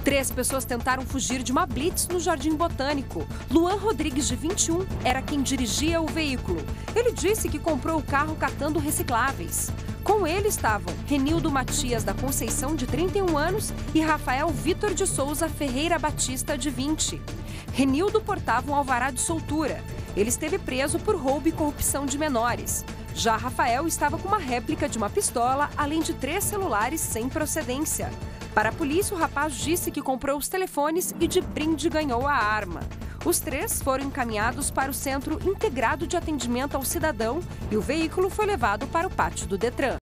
3 pessoas tentaram fugir de uma blitz no Jardim Botânico. Luan Rodrigues, de 21, era quem dirigia o veículo. Ele disse que comprou o carro catando recicláveis. Com ele estavam Renildo Matias da Conceição, de 31 anos, e Rafael Vitor de Souza Ferreira Batista, de 20. Renildo portava um alvará de soltura. Ele esteve preso por roubo e corrupção de menores. Já Rafael estava com uma réplica de uma pistola, além de 3 celulares sem procedência. Para a polícia, o rapaz disse que comprou os telefones e de brinde ganhou a arma. Os 3 foram encaminhados para o Centro Integrado de Atendimento ao Cidadão e o veículo foi levado para o pátio do Detran.